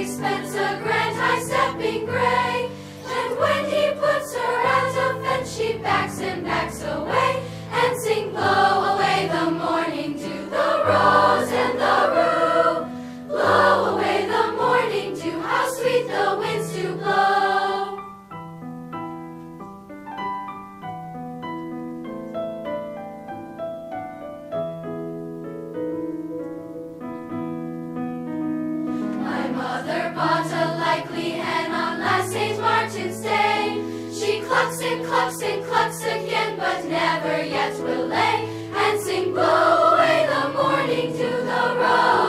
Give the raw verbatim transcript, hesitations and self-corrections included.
sixpence a grand high-stepping gray. And when he puts her at a fence, she backs and backs away, and sing, blow away the morning dew, the rose and the rue. Blow away the morning dew, how sweet the winds do blow. My mother bought a likely hen on last Saint Martin's Day. She clucks and clucks and clucks again, but never yet will lay, and sing, blow away the morning dew, the rose